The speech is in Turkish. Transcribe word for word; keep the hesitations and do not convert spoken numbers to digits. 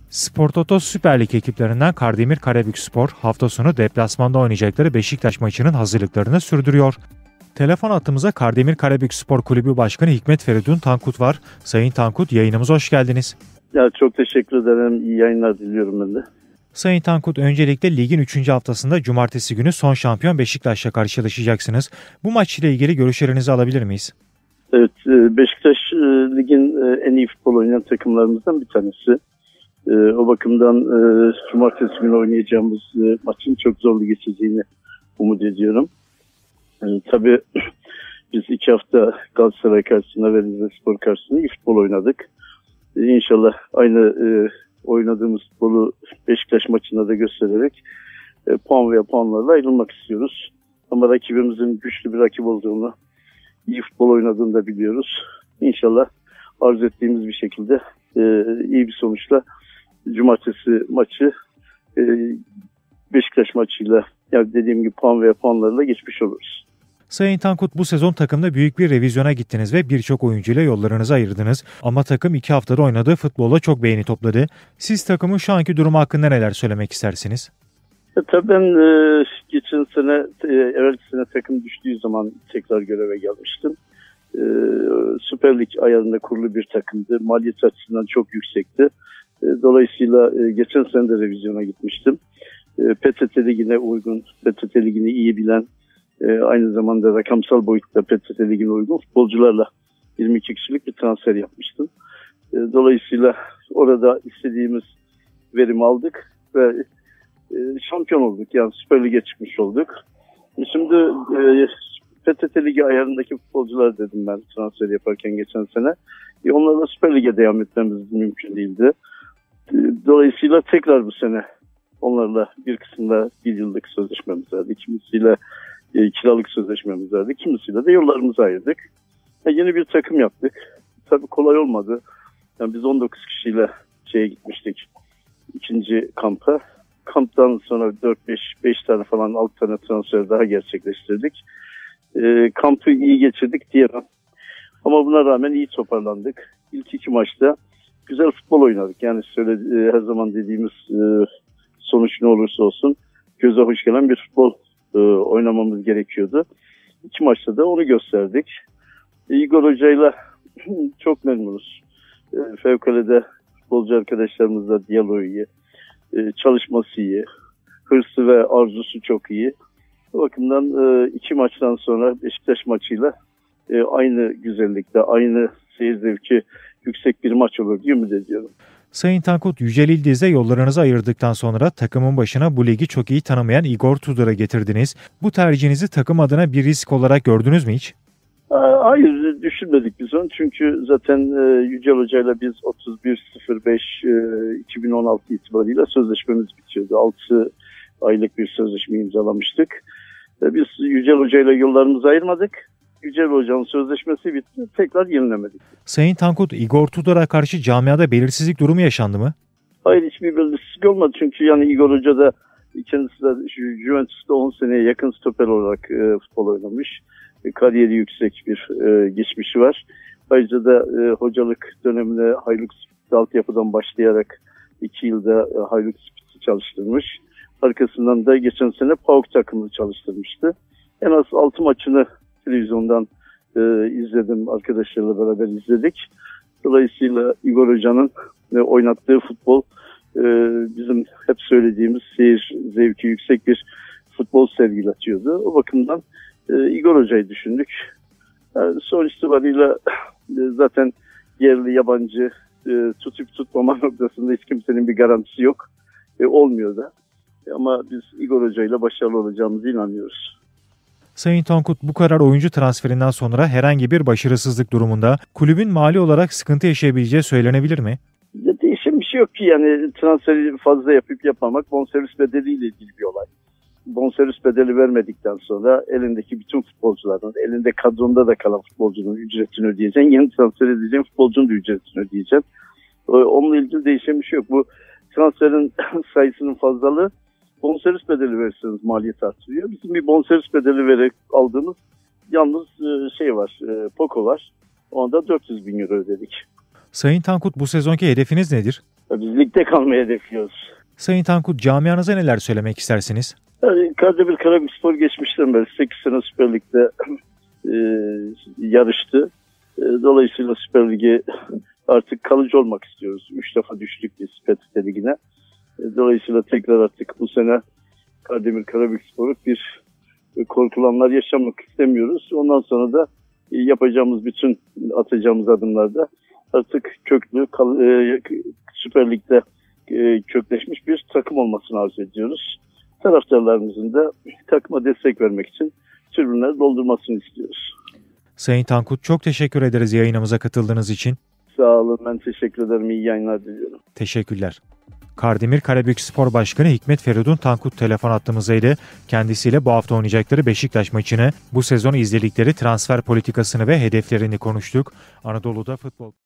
Spor Toto Süper Lig ekiplerinden Kardemir Karabükspor hafta sonu deplasmanda oynayacakları Beşiktaş maçının hazırlıklarını sürdürüyor. Telefon hattımıza Kardemir Karabükspor Kulübü Başkanı Hikmet Feridun Tankut var. Sayın Tankut, yayınımıza hoş geldiniz. Ya çok teşekkür ederim. İyi yayınlar diliyorum ben de. Sayın Tankut, öncelikle ligin üçüncü haftasında cumartesi günü son şampiyon Beşiktaş'la karşılaşacaksınız. Bu maç ile ilgili görüşlerinizi alabilir miyiz? Evet, Beşiktaş ligin en iyi futbol oynayan takımlarımızdan bir tanesi. O bakımdan cumartesi günü oynayacağımız maçın çok zorlu geçeceğini umut ediyorum. Tabii biz iki hafta Galatasaray karşısında ve Rizespor karşısında iyi futbol oynadık. İnşallah aynı oynadığımız futbolu Beşiktaş maçında da göstererek puan veya puanlarla ayrılmak istiyoruz. Ama rakibimizin güçlü bir rakip olduğunu, iyi futbol oynadığını da biliyoruz. İnşallah arzu ettiğimiz bir şekilde iyi bir sonuçla cumartesi maçı Beşiktaş maçıyla, yani dediğim gibi puan veya puanlarla geçmiş oluruz. Sayın Tankut, bu sezon takımda büyük bir revizyona gittiniz ve birçok oyuncuyla yollarınızı ayırdınız. Ama takım iki haftada oynadığı futbolla çok beğeni topladı. Siz takımın şu anki durumu hakkında neler söylemek istersiniz? E, tabii ben e, geçen sene, e, evvelki sene takım düştüğü zaman tekrar göreve gelmiştim. E, Süper Lig ayarında kurulu bir takımdı. Maliyet açısından çok yüksekti. E, dolayısıyla e, geçen sene de revizyona gitmiştim. E, P T T Ligi'ne uygun, P T T Ligi'ni iyi bilen, e, aynı zamanda rakamsal boyutta P T T Ligi'ne uygun futbolcularla yirmi iki kişilik bir transfer yapmıştım. E, dolayısıyla orada istediğimiz verimi aldık ve e, şampiyon olduk. Yani Süper Lig'e çıkmış olduk. E, şimdi e, P T T Ligi ayarındaki futbolcular dedim ben transfer yaparken geçen sene. E, onlarla Süper Lig'e devam etmemiz mümkün değildi. E, dolayısıyla tekrar bu sene onlarla bir kısımda bir yıllık sözleşmemiz vardı. Kimisiyle e, kiralık sözleşmemiz vardı. Kimisiyle de yollarımızı ayırdık. E, yeni bir takım yaptık. Tabii kolay olmadı. Yani biz on dokuz kişiyle şeye gitmiştik. İkinci kampa. Kamptan sonra dört beş beş tane falan altı tane transfer daha gerçekleştirdik. E, kampı iyi geçirdik diyemem. Ama buna rağmen iyi toparlandık. İlk iki maçta güzel futbol oynadık. Yani söyle, e, her zaman dediğimiz e, sonuç ne olursa olsun göze hoş gelen bir futbol e, oynamamız gerekiyordu. İki maçta da onu gösterdik. E, Igor Hoca'yla çok memnunuz. E, fevkalade futbolcu arkadaşlarımızla diyaloğu iyi. E, çalışması iyi. Hırsı ve arzusu çok iyi. O bakımdan e, iki maçtan sonra Beşiktaş maçıyla e, aynı güzellikte, aynı seyir zevki yüksek bir maç olur diye ümit ediyorum. Sayın Tankut, Yücel İldiz'le yollarınızı ayırdıktan sonra takımın başına bu ligi çok iyi tanımayan Igor Tudor'u getirdiniz. Bu tercihinizi takım adına bir risk olarak gördünüz mü hiç? Hayır, düşünmedik biz onu. Çünkü zaten Yücel Hoca'yla biz otuz bir sıfır beş iki bin on altı itibariyle sözleşmemiz bitiyordu. altı aylık bir sözleşme imzalamıştık. Biz Yücel Hoca'yla yollarımızı ayırmadık. Yücel Hoca'nın sözleşmesi bitti. Tekrar yenilemedik. Sayın Tankut, Igor Tudor'a karşı camiada belirsizlik durumu yaşandı mı? Hayır, hiçbir belirsizlik olmadı. Çünkü yani Igor Hoca da kendisi de Juventus'ta on seneye yakın stoper olarak e, futbol oynamış. E, kariyeri yüksek bir e, geçmişi var. Ayrıca da e, hocalık dönemine Hayluk Spit'te altyapıdan başlayarak iki yılda e, Hayluk Spit'i çalıştırmış. Arkasından da geçen sene PAOK takımını çalıştırmıştı. En az altı maçını televizyondan e, izledim. Arkadaşlarla beraber izledik. Dolayısıyla Igor Hoca'nın e, oynattığı futbol e, bizim hep söylediğimiz seyir zevki yüksek bir futbol sergiletiyordu. O bakımdan e, Igor Hoca'yı düşündük. Yani sonuç itibariyle e, zaten yerli yabancı e, tutup tutmama noktasında hiç kimsenin bir garantisi yok. E, olmuyor da. E, ama biz Igor Hoca'yla başarılı olacağımıza inanıyoruz. Sayın Tankut, bu kadar oyuncu transferinden sonra herhangi bir başarısızlık durumunda kulübün mali olarak sıkıntı yaşayabileceği söylenebilir mi? Ya değişen bir şey yok ki, yani transferi fazla yapıp yapmamak bonservis bedeliyle ilgili bir olay. Bonservis bedeli vermedikten sonra elindeki bütün futbolcuların, elinde kadronda da kalan futbolcunun ücretini ödeyeceksin. Yeni transfer edeceğin futbolcunun da ücretini ödeyeceksin. Onunla ilgili değişen bir şey yok. Bu transferin sayısının fazlalığı bonservis bedeli verirseniz maliyet artırıyor. Bizim bir bonservis bedeli vererek aldığımız yalnız şey var, Poco var. Onda dört yüz bin euro ödedik. Sayın Tankut, bu sezonki hedefiniz nedir? Biz ligde kalmayı hedefliyoruz. Sayın Tankut, camianıza neler söylemek istersiniz? Yani Kardemir Karabükspor geçmişten beri sekiz sene Süper Lig'de e, yarıştı. E, dolayısıyla Süper Lig'e artık kalıcı olmak istiyoruz. Üç defa düştük biz P T T Ligi'ne. E, dolayısıyla tekrar artık bu sene Kardemir Karabükspor'u bir e, korkulanlar yaşamak istemiyoruz. Ondan sonra da e, yapacağımız bütün atacağımız adımlarda artık köklü kal, e, Süper Lig'de e, kökleşmiş bir takım olmasını arzu ediyoruz. Taraftarlarımızın da takıma destek vermek için tribünleri doldurmasını istiyoruz. Sayın Tankut, çok teşekkür ederiz yayınımıza katıldığınız için. Sağ olun, ben teşekkür ederim. İyi yayınlar diliyorum. Teşekkürler. Kardemir Karabükspor Başkanı Hikmet Feridun Tankut telefon attığımızdaydı. Kendisiyle bu hafta oynayacakları Beşiktaş maçını, bu sezon izledikleri transfer politikasını ve hedeflerini konuştuk. Anadolu'da futbol